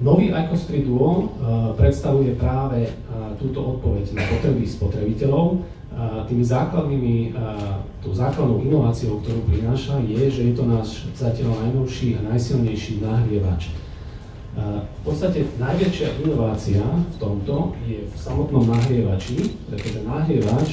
Nový IQOS 3 Duo predstavuje práve túto odpoveď na potreby spotrebiteľov. Tou základnou inováciou, ktorú prináša, je, že je to náš zatiaľ najnovší a najsilnejší nahrievač. V podstate najväčšia inovácia v tomto je v samotnom nahrievači, pretože nahrievač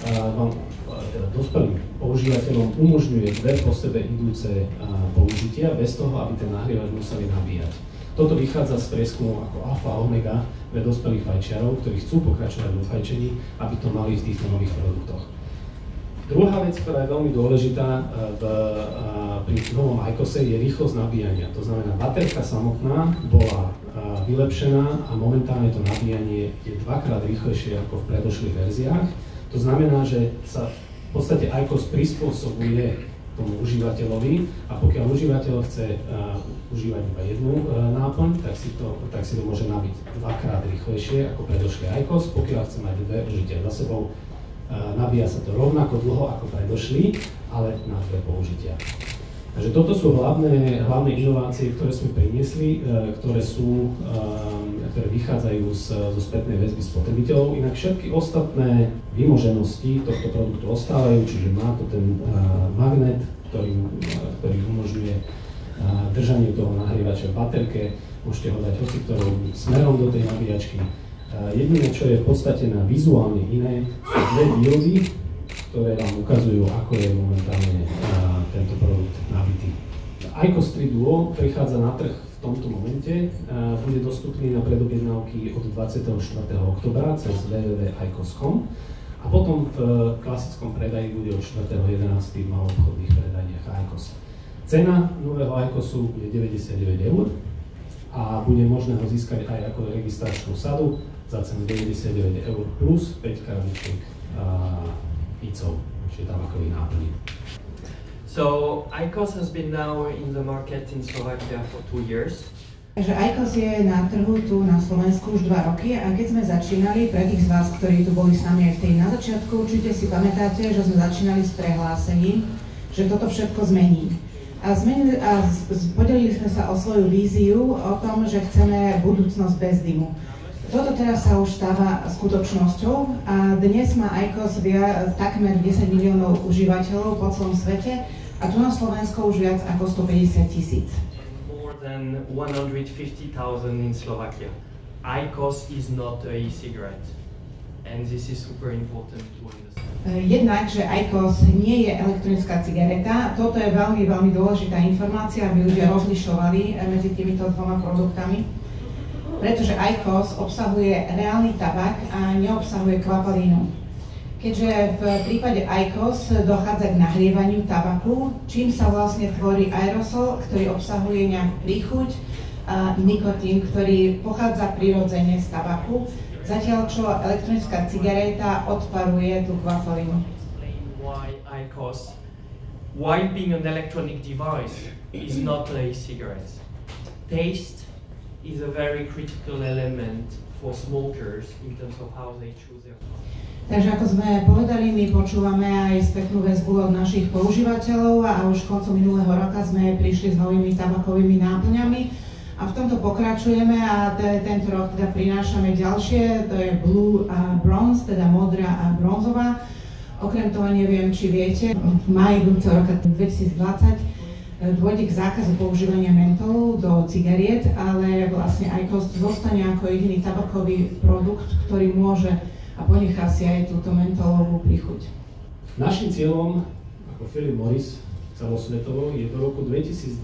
dospelým používateľom umožňuje dve po sebe idúce použitia bez toho, aby ten nahrievač museli nabíjať. Toto vychádza z prieskumu ako alfa a omega pre dospelých fajčiarov, ktorí chcú pokračovať vo fajčení, aby to mali v týchto nových produktoch. Druhá vec, ktorá je veľmi dôležitá pri novom IQOSe, je rýchlosť nabíjania. To znamená, baterka samotná bola vylepšená a momentálne to nabíjanie je dvakrát rýchlejšie ako v predošlých verziách. To znamená, že sa v podstate IQOS prispôsobuje tomu užívateľovi a pokiaľ užívateľ chce užívať iba jednu náplň, tak si to môže nabiť dvakrát rýchlejšie ako predošlý IQOS. Pokiaľ chce mať dve užitia za sebou, nabíja sa to rovnako dlho ako predošlí, ale na dve použitia. Takže toto sú hlavné inovácie, ktoré sme priniesli, ktoré vychádzajú zo spätnej väzby spotrebiteľov. Inak všetky ostatné vymoženosti tohto produktu ostávajú, čiže má to ten magnet, ktorý umožňuje držanie toho nahrievača v baterke. Môžete ho dať hociktorou smerom do tej nabíjačky. Jediné, čo je v podstate vizuálne iné, sú dve diódy, ktoré vám ukazujú, ako je momentálne tento produkt nabitý. IQOS 3 Duo prichádza na trh v tomto momente, bude dostupný na predobjednávky od 24. oktobra cez www.iqos.com a potom v klasickom predaji bude od 4.11. v maloobchodných predajniach IQOS. Cena nového IQOSu bude 99 € a bude možné ho získať aj ako registračnú sadu za cenu 99 € plus 5 krabičiek ICO, čiže tabakových náplní. So IQOS has been now in the market in Slovakia for 2 years. Takže IQOS je na trhu tu na Slovensku už 2 roky a keď sme začínali, pre tých z vás, ktorí tu boli s nami aj na začiatku, určite si pamätáte, že sme začínali s prehlásením, že toto všetko zmení. A podelili sme sa o svoju víziu o tom, že chceme budúcnosť bez dymu. Toto teraz sa už stáva skutočnosťou a dnes má IQOS takmer 10 miliónov užívateľov po celom svete a tu na Slovensku už viac ako 150 000. More than 150,000 in Slovakia. IQOS is not a e-cigarette, and this is super important to understand. Jednak, že IQOS nie je elektronická cigareta, toto je veľmi, veľmi dôležitá informácia, aby ľudia rozlišovali medzi týmito dvoma produktami. Pretože IQOS obsahuje reálny tabak a neobsahuje kvapalínu. Keďže v prípade IQOS dochádza k nahrievaniu tabaku, čím sa vlastne tvorí aerosol, ktorý obsahuje nejakú príchuť a nikotín, ktorý pochádza prirodzene z tabaku, zatiaľ čo elektronická cigareta odparuje tú kvapalínu. Why IQOS, while being an electronic device, is not a cigarette. Taste is a very critical element for smokers in terms of how they choose their products. Takže ako sme povedali, my počúvame aj spätnú väzbu od našich používateľov a už koncom minulého roka sme prišli s novými tabakovými náplňami a v tomto pokračujeme a tento rok teda prinášame ďalšie, to je Blue a Bronze, teda modrá a bronzová. Okrem toho neviem, či viete, v máji budúceho roka 2020 dôjde k zákazu používania mentolu do cigariet, ale vlastne IQOS zostane ako jediný tabakový produkt, ktorý môže a ponechá si aj túto mentolovú príchuť. Naším cieľom ako Philip Morris celosvetovo je do roku 2025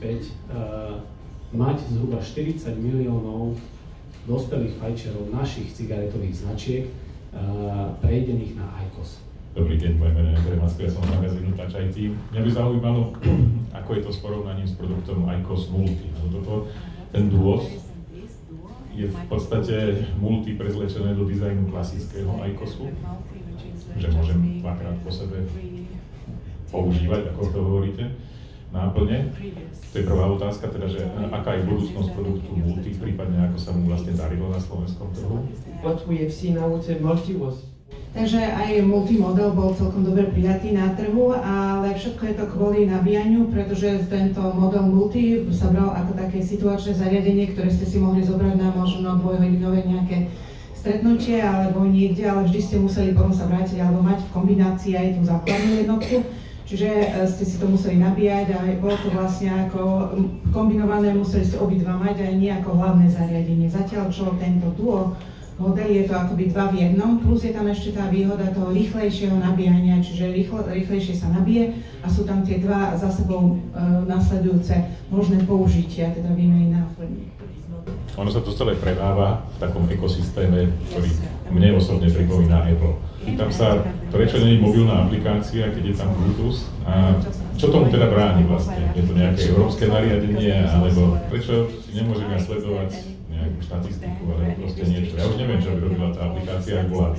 mať zhruba 40 miliónov dospelých fajčiarov našich cigaretových značiek prejdených na IQOS. Dobrý deň, moje meno je Andrej Macko, ja som z magazínu Touch IT. Mňa by zaujímalo, ako je to s porovnaním s produktom IQOS Multi. Ten Duo je v podstate Multi prezlečené do dizajnu klasického IQOSu, že môžem dvakrát po sebe používať, ako to hovoríte, náplne. To je prvá otázka, teda, že aká je budúcnosť produktu Multi, prípadne ako sa mu vlastne darilo na slovenskom trhu. What we have seen, I would say, Multi was... Takže aj multimodel bol celkom dobre prijatý na trhu, ale všetko je to kvôli nabíjaniu, pretože tento model multi sa bral ako také situačné zariadenie, ktoré ste si mohli zobrať na možno dvojhodinové nejaké stretnutie alebo niekde, ale vždy ste museli potom sa vrátiť alebo mať v kombinácii aj tú základnú jednotku. Čiže ste si to museli nabíjať a bolo to vlastne ako kombinované, museli ste obidva mať aj nie ako hlavné zariadenie. Zatiaľ čo tento duo model je to akoby dva v jednom, plus je tam ešte tá výhoda toho rýchlejšieho nabíjania, čiže rýchlejšie sa nabije a sú tam tie dva za sebou nasledujúce možné použitia, teda výmeny náplní. Ono sa to celé predáva v takom ekosystéme, ktorý mne osobne pripomína Apple. Pýtam sa, prečo nie je mobilná aplikácia, keď je tam Bluetooth a čo tomu teda bráni vlastne? Je to nejaké európske nariadenie, alebo prečo si nemôžem ja sledovať nejakú štatistiku, alebo proste niečo. Ja už neviem, čo by robila tá aplikácia, ak bola.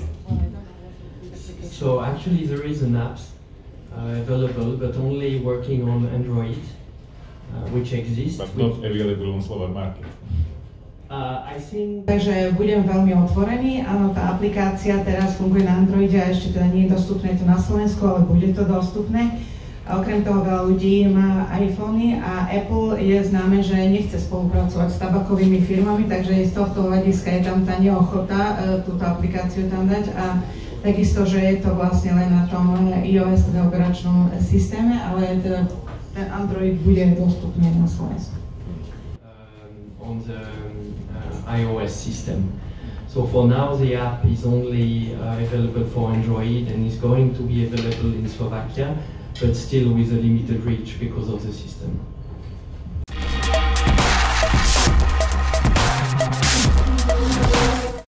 So actually there is an app available, but only working on Android, which exists. But not available on Slovak market. Takže budem veľmi otvorený. Áno, tá aplikácia teraz funguje na Androide a ešte teda nie je dostupné to na Slovensku, ale bude to dostupné. A okrem toho veľa ľudí má iPhony a Apple je známe, že nechce spolupracovať s tabakovými firmami, takže z tohto hľadiska je tam tá neochota túto aplikáciu tam dať a takisto, že je to vlastne len na tom iOS, teda operačnom systéme, ale teda ten Android bude dostupný na Slovensku. On the iOS system. So for now the app is only available for Android and is going to be available in Slovakia, but still with a limited reach because of the system.